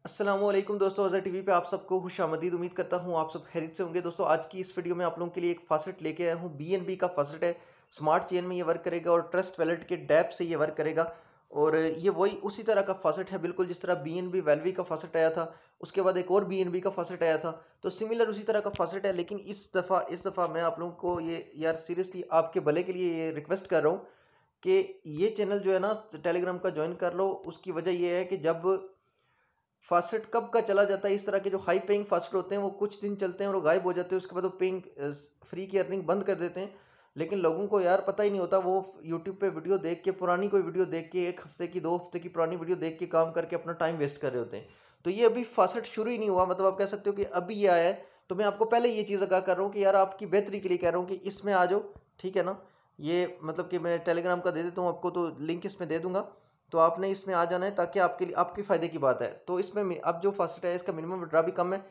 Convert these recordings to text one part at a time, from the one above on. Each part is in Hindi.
अस्सलामुअलैकुम दोस्तों, अज़र टीवी पे आप सबको खुशामदीद। उम्मीद करता हूँ आप सब खैरियत से होंगे। दोस्तों, आज की इस वीडियो में आप लोगों के लिए एक फ़ासेट लेके आया हूँ। बीएनबी का फ़ासेट है। स्मार्ट चेन में ये वर्क करेगा और ट्रस्ट वैलेट के डैप से ये वर्क करेगा। और ये वही उसी तरह का फ़ासेट है बिल्कुल जिस तरह बीएनबी वैल्वी का फ़ासेट आया था। उसके बाद एक और बीएनबी का फ़ासेट आया था। तो सिमिलर उसी तरह का फ़ासेट है, लेकिन इस दफ़ा मैं आप लोगों को ये यार सीरियसली आपके भले के लिए ये रिक्वेस्ट कर रहा हूँ कि ये चैनल जो है ना टेलीग्राम का ज्वाइन कर लो। उसकी वजह ये है कि जब फ़ास्टेट कब का चला जाता है, इस तरह के जो हाई पेइंग फ़ास्टेट होते हैं वो कुछ दिन चलते हैं और वो गायब हो जाते हैं। उसके बाद वो पेइंग फ्री की अर्निंग बंद कर देते हैं। लेकिन लोगों को यार पता ही नहीं होता, वो यूट्यूब पे वीडियो देख के, पुरानी कोई वीडियो देख के, 1 हफ़्ते की 2 हफ़्ते की पुरानी वीडियो देख के काम करके अपना टाइम वेस्ट कर रहे होते हैं। तो ये अभी फ़ास्टेट शुरू ही नहीं हुआ, मतलब आप कह सकते हो कि अभी ये आया है। तो मैं आपको पहले ये चीज़ आगाह कर रहा हूँ कि यार आपकी बेहतरी के लिए कह रहा हूँ कि इसमें आ जाओ, ठीक है ना? ये मतलब कि मैं टेलीग्राम का दे देता हूँ आपको, तो लिंक इसमें दे दूँगा। तो आपने इसमें आ जाना है ताकि आपके लिए आपके फ़ायदे की बात है। तो इसमें अब जो फ़ास्टेट है इसका मिनिमम विड्रा भी कम है।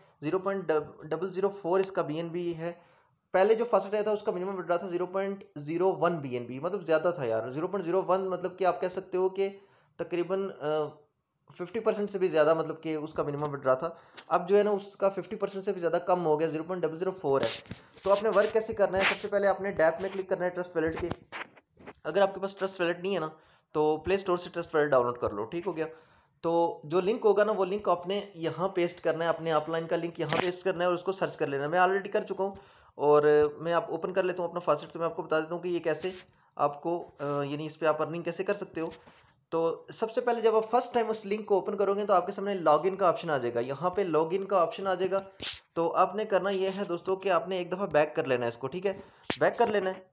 0.004 इसका बीएनबी है। पहले जो फ़ास्टेट आया था उसका मिनिमम विड्रा था 0.01 बीएनबी, मतलब ज़्यादा था यार। 0.01 मतलब कि आप कह सकते हो कि तकरीबन 50% से भी ज़्यादा, मतलब कि उसका मिनिमम विड्रा था। अब जो है ना उसका 50% से भी ज़्यादा कम हो गया, 0.004 है। तो आपने वर्क कैसे करना है? सबसे पहले आपने डैप में क्लिक करना है ट्रस्ट वैलेट के। अगर आपके पास ट्रस्ट वैलेट नहीं है ना, तो प्ले स्टोर से ट्रस्ट वैलेट डाउनलोड कर लो, ठीक हो गया। तो जो लिंक होगा ना वो लिंक आपने यहाँ पेस्ट करना है, अपने अपलाइन का लिंक यहाँ पेस्ट करना है और उसको सर्च कर लेना है। मैं ऑलरेडी कर चुका हूँ और मैं आप ओपन कर लेता हूँ अपना फास्टेट। तो मैं आपको बता देता हूँ कि ये कैसे आपको यानी इस पर आप अर्निंग कैसे कर सकते हो। तो सबसे पहले जब आप फर्स्ट टाइम उस लिंक को ओपन करोगे तो आपके सामने लॉगिन का ऑप्शन आ जाएगा। यहाँ पे लॉगिन का ऑप्शन आ जाएगा। तो आपने करना ये है दोस्तों कि आपने एक दफ़ा बैक कर लेना है इसको, ठीक है। बैक कर लेना है,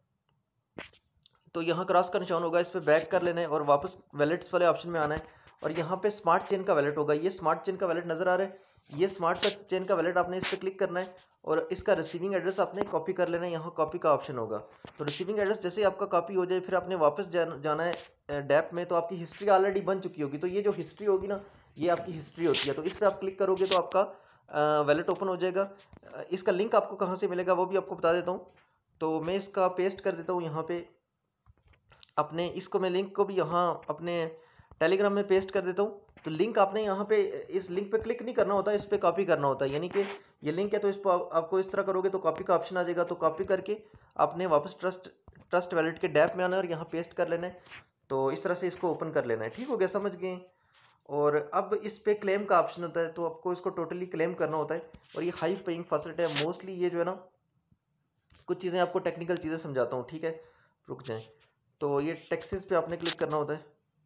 तो यहाँ क्रॉस का निशान होगा, इस पर बैक कर लेना है और वापस वैलेट्स वाले ऑप्शन में आना है। और यहाँ पे स्मार्ट चेन का वैलेट होगा, ये स्मार्ट चेन का वैलेट नज़र आ रहा है। ये स्मार्ट चेन का वैलेट आपने इस पर क्लिक करना है और इसका रिसीविंग एड्रेस आपने कॉपी कर लेना है। यहाँ कॉपी का ऑप्शन होगा। तो रिसीविंग एड्रेस जैसे ही आपका कॉपी हो जाए फिर आपने वापस जाना है डैप में। तो आपकी हिस्ट्री ऑलरेडी बन चुकी होगी, तो ये जो हिस्ट्री होगी ना ये आपकी हिस्ट्री होती है। तो इस पर आप क्लिक करोगे तो आपका वैलेट ओपन हो जाएगा। इसका लिंक आपको कहाँ से मिलेगा वो भी आपको बता देता हूँ। तो मैं इसका पेस्ट कर देता हूँ यहाँ पे अपने, इसको मैं लिंक को भी यहाँ अपने टेलीग्राम में पेस्ट कर देता हूँ। तो लिंक आपने यहाँ पे इस लिंक पे क्लिक नहीं करना होता, इस पे कॉपी करना होता है। यानी कि ये लिंक है तो इस पर आपको इस तरह करोगे तो कॉपी का ऑप्शन आ जाएगा। तो कॉपी करके आपने वापस ट्रस्ट वैलेट के डैप में आना है और यहाँ पेस्ट कर लेना है। तो इस तरह से इसको ओपन कर लेना है, ठीक हो गया, समझ गए। और अब इस पे क्लेम का ऑप्शन होता है, तो आपको इसको टोटली क्लेम करना होता है। और ये हाई पेइंग फैसिलिटी है मोस्टली। ये जो है ना कुछ चीज़ें आपको टेक्निकल चीज़ें समझाता हूँ, ठीक है, रुक जाएँ। तो ये टैक्सेस पे आपने क्लिक करना होता है।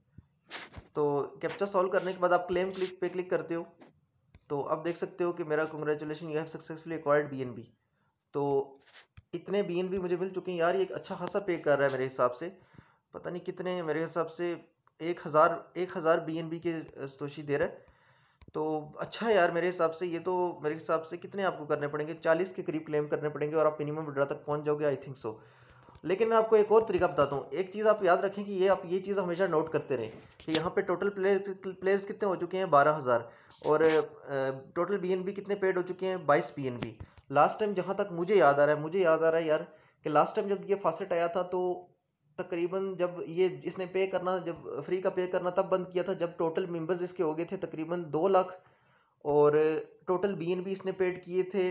तो कैप्चा सॉल्व करने के बाद आप क्लेम क्लिक पे क्लिक करते हो। तो अब देख सकते हो कि मेरा congratulation, you have successfully acquired BNB. तो इतने बीएनबी मुझे मिल चुके हैं यार। ये एक अच्छा खासा पे कर रहा है मेरे हिसाब से। पता नहीं कितने, मेरे हिसाब से 1000 बीएनबी के तोशी दे रहा है। तो अच्छा है यार मेरे हिसाब से। ये तो मेरे हिसाब से कितने आपको करने पड़ेंगे, 40 के करीब क्लेम करने पड़ेंगे और आप मिनिमम विड्रा तक पहुंच जाओगे, आई थिंक सो। लेकिन मैं आपको एक और तरीका बताता हूँ। एक चीज़ आप याद रखें कि ये चीज़ हमेशा नोट करते रहें कि यहाँ पे टोटल प्लेयर्स कितने हो चुके हैं, 12,000। और टोटल बीएनबी कितने पेड हो चुके हैं, 22 बीएनबी। लास्ट टाइम जहाँ तक मुझे याद आ रहा है यार, कि लास्ट टाइम जब ये फासेट आया था तो तकरीबन जब ये इसने पे करना, जब फ्री का पे करना तब बंद किया था जब टोटल मेंबर्स इसके हो गए थे तकरीबन 2 लाख। और टोटल बीएनबी इसने पेड किए थे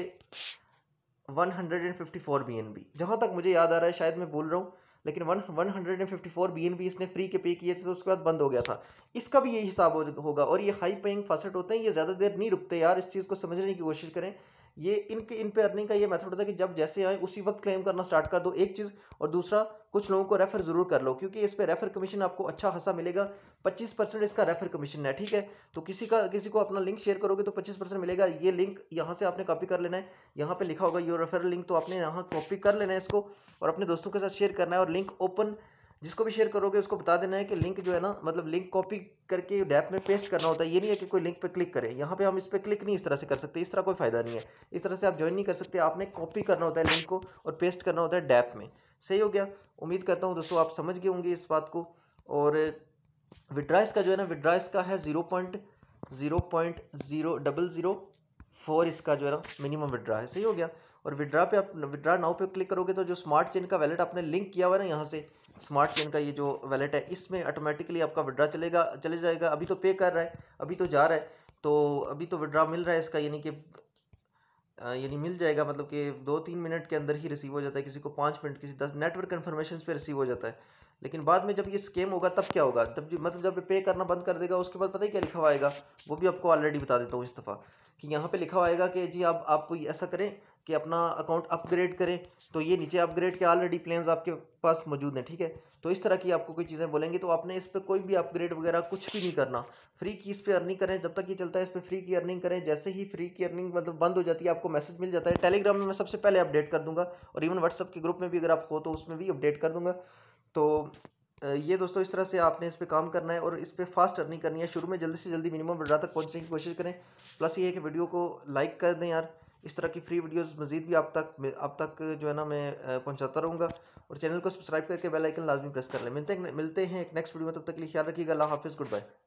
154 बीएनबी, जहाँ तक मुझे याद आ रहा है, शायद मैं बोल रहा हूँ। लेकिन 154 बीएनबी इसने फ्री के पे किए थे, तो उसके बाद बंद हो गया था। इसका भी यही हिसाब होगा। और ये हाई पेइंग फासेट होते हैं, ये ज़्यादा देर नहीं रुकते यार, इस चीज़ को समझने की कोशिश करें। ये इन पे अर्निंग का ये मेथड होता है कि जब जैसे आए उसी वक्त क्लेम करना स्टार्ट कर दो, एक चीज़। और दूसरा, कुछ लोगों को रेफ़र ज़रूर कर लो, क्योंकि इस पे रेफ़र कमीशन आपको अच्छा खासा मिलेगा। 25% इसका रेफ़र कमीशन है, ठीक है। तो किसी को अपना लिंक शेयर करोगे तो 25% मिलेगा। ये लिंक यहाँ से आपने कॉपी कर लेना है। यहाँ पे लिखा होगा योर रेफरल लिंक, तो आपने यहाँ कॉपी कर लेना है इसको और अपने दोस्तों के साथ शेयर करना है। और लिंक ओपन, जिसको भी शेयर करोगे उसको बता देना है कि लिंक जो है ना, मतलब लिंक कॉपी करके डैप में पेस्ट करना होता है। ये नहीं है कि कोई लिंक पे क्लिक करें। यहाँ पे हम इस पर क्लिक नहीं इस तरह से कर सकते, इस तरह कोई फ़ायदा नहीं है। इस तरह से आप ज्वाइन नहीं कर सकते। आपने कॉपी करना होता है लिंक को और पेस्ट करना होता है डैप में। सही हो गया। उम्मीद करता हूँ दोस्तों आप समझ गए होंगे इस बात को। और विड्रा इसका जो है ना, विड्रा इसका है 0.00004 इसका जो है ना मिनिमम विड्रा है। सही हो गया। और विड्रा पे आप विड्रा नाउ पे क्लिक करोगे तो जो स्मार्ट चेन का वैलेट आपने लिंक किया हुआ है ना, यहाँ से स्मार्ट चेन का ये जो वैलेट है, इसमें ऑटोमेटिकली आपका विड्रा चले जाएगा। अभी तो पे कर रहा है, अभी तो जा रहा है। तो अभी तो विड्रा मिल रहा है इसका, यानी कि यानी मिल जाएगा, मतलब कि 2-3 मिनट के अंदर ही रिसीव हो जाता है, किसी को 5 मिनट, किसी 10 नेटवर्क कन्फर्मेशन पे रिसीव हो जाता है। लेकिन बाद में जब ये स्कैम होगा तब क्या होगा, तब मतलब जब पे करना बंद कर देगा उसके बाद पता ही क्या लिखा हुआ आएगा, वो भी आपको ऑलरेडी बता देता हूँ इस दफ़ा। कि यहाँ पे लिखा हुआ आएगा कि जी आप ऐसा करें कि अपना अकाउंट अपग्रेड करें। तो ये नीचे अपग्रेड के ऑलरेडी प्लान्स आपके पास मौजूद हैं, ठीक है। तो इस तरह की आपको कोई चीज़ें बोलेंगे तो आपने इस पर कोई भी अपग्रेड वगैरह कुछ भी नहीं करना। फ्री की इस पर अर्निंग करें, जब तक ये चलता है इस पर फ्री की अर्निंग करें। जैसे ही फ्री की अर्निंग मतलब बंद हो जाती है आपको मैसेज मिल जाता है। टेलीग्राम में मैं सबसे पहले अपडेट कर दूंगा, और इवन व्हाट्सअप के ग्रुप में भी अगर आप हो तो उसमें भी अपडेट कर दूंगा। तो ये दोस्तों इस तरह से आपने इस पे काम करना है और इस पे फास्ट अर्निंग करनी है। शुरू में जल्दी से जल्दी मिनिमम विड्रॉ तक पहुंचने की कोशिश करें। प्लस ये है कि वीडियो को लाइक कर दें यार। इस तरह की फ्री वीडियोस मज़ीद भी आप तक जो है ना मैं पहुंचाता रहूँगा। और चैनल को सब्सक्राइब करके बेल आइकन लाजमी प्रेस कर लें। मिलते हैं एक नेक्स्ट वीडियो में, तब तक के लिए ख्याल रखिएगा। अल्लाह हाफिज़, गुड बाय।